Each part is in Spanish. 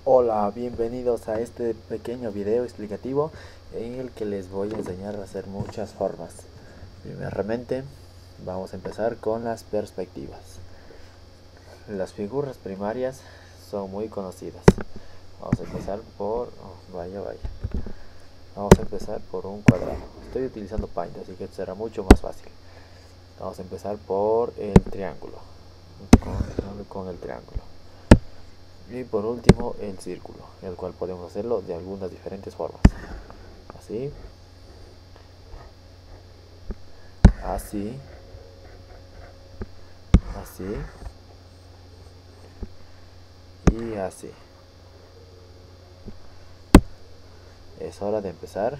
Hola, bienvenidos a este pequeño video explicativo en el que les voy a enseñar a hacer muchas formas. Primeramente, vamos a empezar con las perspectivas. Las figuras primarias son muy conocidas. Vamos a empezar por... Vamos a empezar por un cuadrado. Estoy utilizando Paint, así que será mucho más fácil. Vamos a empezar por el triángulo. Con el triángulo. Y por último el círculo, el cual podemos hacerlo de algunas diferentes formas. Así, así, así y así. Es hora de empezar.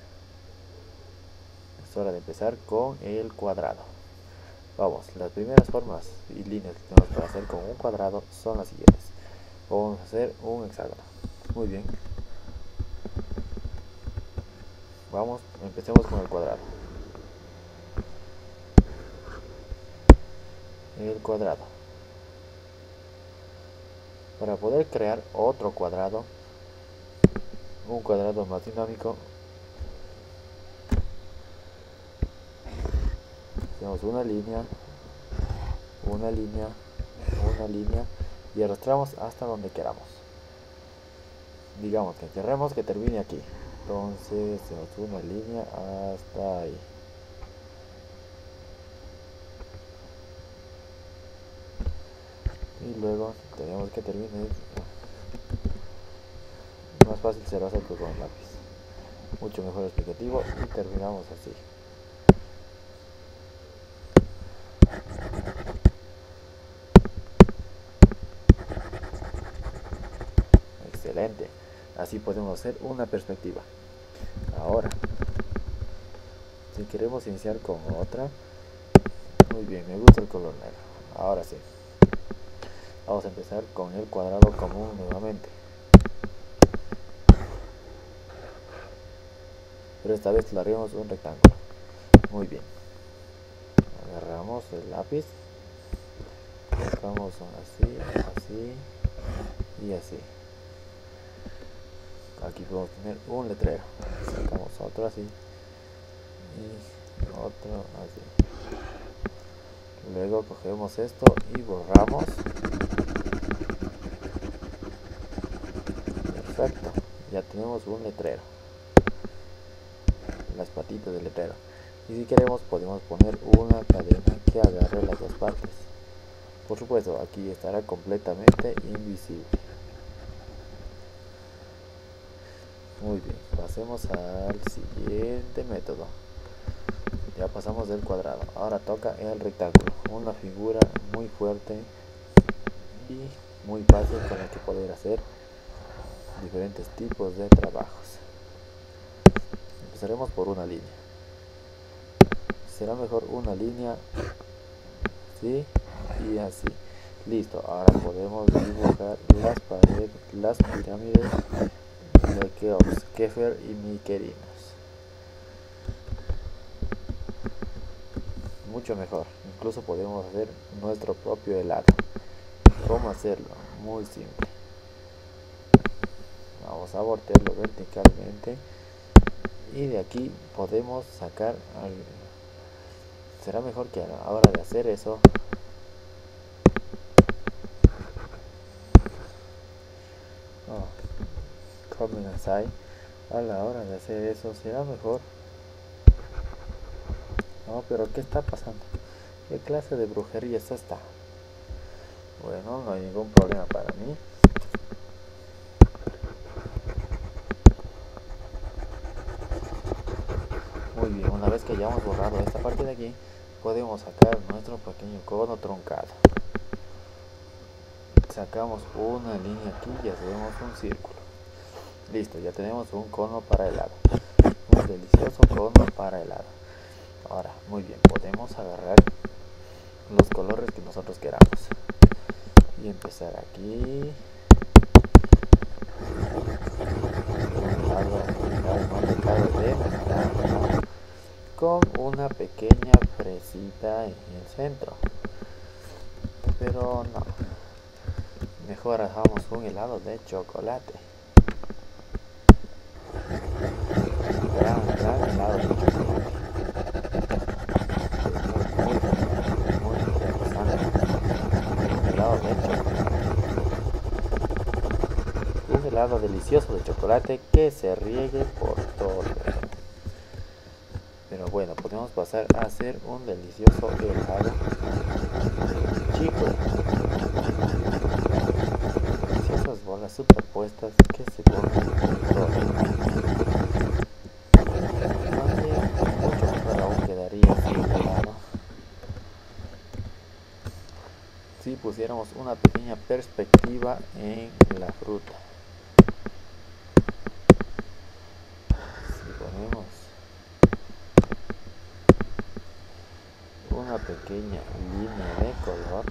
Es hora de empezar con el cuadrado. Vamos, las primeras formas y líneas que tenemos para hacer con un cuadrado son las siguientes. Vamos a hacer un hexágono. Muy bien. Vamos, empecemos con el cuadrado. El cuadrado. Para poder crear otro cuadrado, un cuadrado más dinámico, hacemos una línea, una línea, una línea y arrastramos hasta donde queramos. Digamos que queremos que termine aquí, entonces hacemos una línea hasta ahí. Y luego tenemos que termine. Más fácil será hacerlo con el lápiz, mucho mejor explicativo, y terminamos así. Excelente, así podemos hacer una perspectiva. Ahora, si queremos iniciar con otra, muy bien, me gusta el color negro. Ahora sí, vamos a empezar con el cuadrado común nuevamente, pero esta vez lo haremos un rectángulo. Muy bien, agarramos el lápiz, colocamos así, así y así. Aquí podemos tener un letrero, sacamos otro así y otro así. Luego cogemos esto y borramos. Perfecto, ya tenemos un letrero, las patitas del letrero. Y si queremos podemos poner una cadena que agarre las dos partes. Por supuesto, aquí estará completamente invisible. Muy bien, pasemos al siguiente método. Ya pasamos del cuadrado, ahora toca el rectángulo, una figura muy fuerte y muy fácil con la que poder hacer diferentes tipos de trabajos. Empezaremos por una línea. Será mejor una línea así y así. Listo, ahora podemos dibujar las paredes, las pirámides de Keops, Kefer y Mykerinos. Mucho mejor, incluso podemos hacer nuestro propio helado. ¿Cómo hacerlo? Muy simple. Vamos a voltearlo verticalmente y de aquí podemos sacar será mejor que a la hora de hacer eso a la hora de hacer eso será mejor. No, pero ¿qué está pasando? ¿Qué clase de brujería es esta? Bueno, no hay ningún problema para mí. Muy bien, una vez que hayamos borrado esta parte de aquí, podemos sacar nuestro pequeño cono truncado. Sacamos una línea aquí y hacemos un círculo. Listo, ya tenemos un cono para helado. Un delicioso cono para helado. Ahora, muy bien, podemos agarrar los colores que nosotros queramos y empezar aquí con una pequeña presita en el centro, pero Mejor hagamos un helado de chocolate. Gran helado de chocolate. Muy interesante. Helado de chocolate. Un helado delicioso de chocolate que se riegue por todo el helado. Pero bueno, podemos pasar a hacer un delicioso helado chico. Deliciosas bolas superpuestas que se ponen todo. Mucho mejor aún quedaría así helado si pusiéramos una pequeña perspectiva en la fruta. Si ponemos una pequeña línea de color,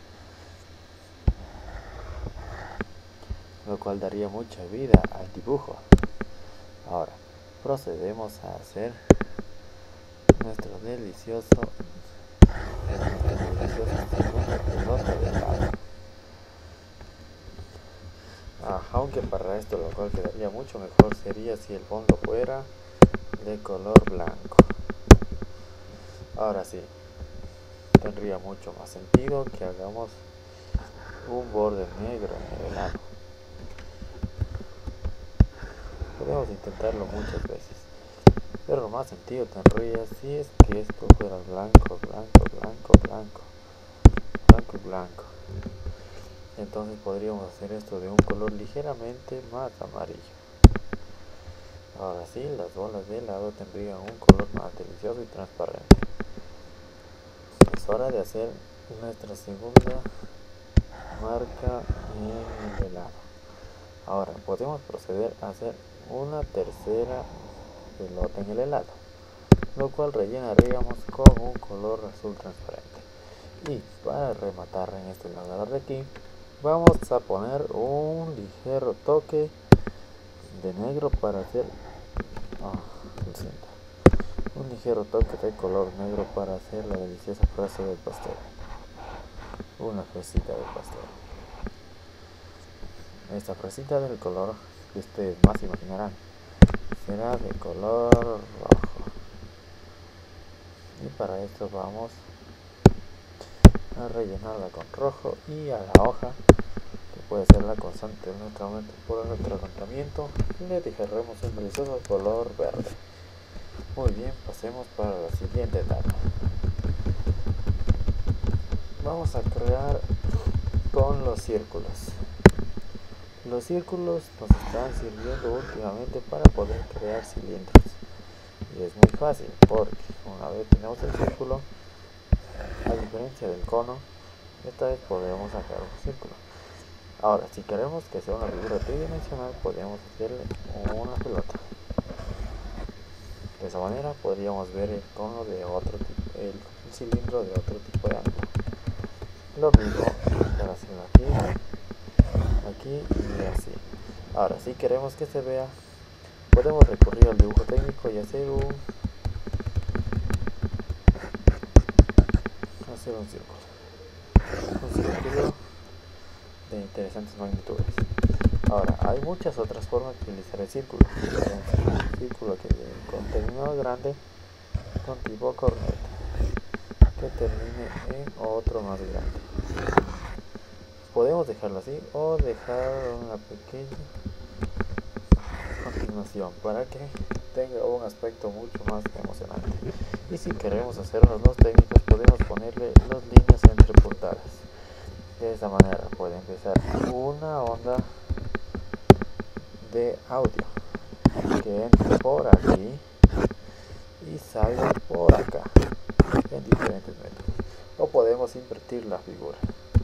lo cual daría mucha vida al dibujo. Ahora procedemos a hacer nuestro delicioso segunda pelota de helado. Aunque para esto lo cual quedaría mucho mejor sería si el fondo fuera de color blanco. Ahora sí, tendría mucho más sentido que hagamos un borde negro en el helado. Podemos intentarlo muchas veces, pero lo más sentido tendría si es que esto fuera blanco, blanco, blanco, blanco, blanco y blanco. Entonces podríamos hacer esto de un color ligeramente más amarillo. Ahora sí, las bolas de helado tendrían un color más delicioso y transparente. Es hora de hacer nuestra segunda marca en el helado. Ahora podemos proceder a hacer una tercera pelota en el helado, lo cual rellenaríamos con un color azul transparente. Y para rematar en este lado de aquí, vamos a poner un ligero toque de negro para hacer un ligero toque de color negro para hacer la deliciosa fresa del pastel. Una fresita del pastel. Esta fresita del color que ustedes más imaginarán será de color rojo. Y para esto vamos a rellenarla con rojo, y a la hoja, que puede ser la constante de nuestro tratamiento, le dejaremos un delicioso color verde. Muy bien, pasemos para la siguiente etapa. Vamos a crear con los círculos. Los círculos nos están sirviendo últimamente para poder crear cilindros. Y es muy fácil porque una vez tenemos el círculo, a diferencia del cono, esta vez podemos sacar un círculo. Ahora, si queremos que sea una figura tridimensional, podemos hacerle una pelota. De esa manera podríamos ver el cono de otro tipo, el cilindro de otro tipo de ángulo. Lo mismo para hacerlo aquí y así. Ahora, si queremos que se vea, podemos recurrir al dibujo técnico y hacer un círculo de interesantes magnitudes. Ahora, hay muchas otras formas de utilizar el círculo. Un círculo que tiene un contenido grande con tipo corneta, que termine en otro más grande. Podemos dejarlo así o dejar una pequeña continuación para que tenga un aspecto mucho más emocionante. Y si queremos hacernos los técnicos, podemos ponerle las líneas entrepuntadas. De esa manera puede empezar una onda de audio que entre por aquí y salga por acá en diferentes métodos. O podemos invertir la figura.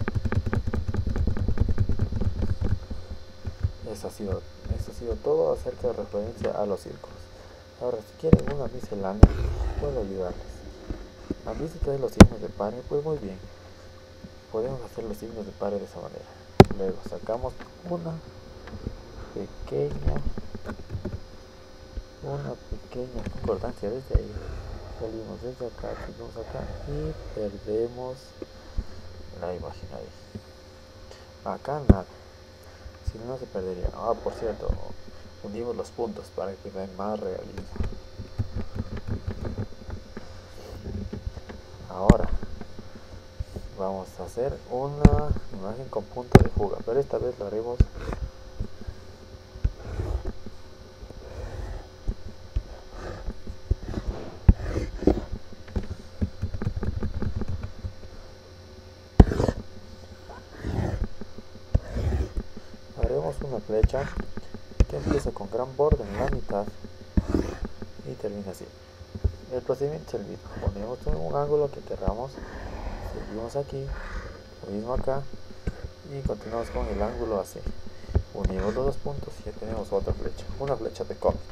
Eso ha sido todo acerca de referencia a los círculos. Ahora, si quieren una miscelánea, puedo ayudarles. ¿Han visto ustedes los signos de pares? Pues muy bien. Podemos hacer los signos de pares de esa manera. Luego sacamos una pequeña concordancia desde ahí. Salimos desde acá, seguimos acá y perdemos la imagen ahí. Acá nada, si no se perdería. Ah, por cierto, unimos los puntos para que den más realismo. Ahora vamos a hacer una imagen con punto de fuga, pero esta vez lo haremos una flecha que empieza con gran borde en la mitad y termina así. El procedimiento es el mismo, ponemos un ángulo que queramos, seguimos aquí, lo mismo acá y continuamos con el ángulo así. Unimos los dos puntos y ya tenemos otra flecha, una flecha de cómic.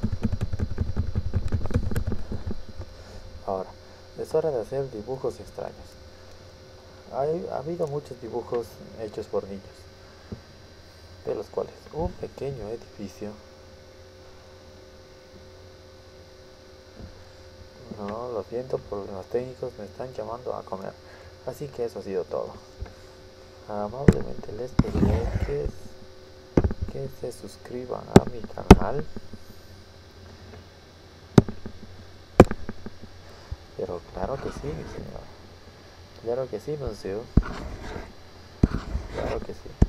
Ahora, es hora de hacer dibujos extraños. Ha habido muchos dibujos hechos por niños, de los cuales un pequeño edificio. No, lo siento, problemas técnicos, me están llamando a comer. Así que eso ha sido todo. Amablemente les pediré que se suscriban a mi canal. Pero claro que sí, mi señor. Claro que sí, monsieur. Claro que sí.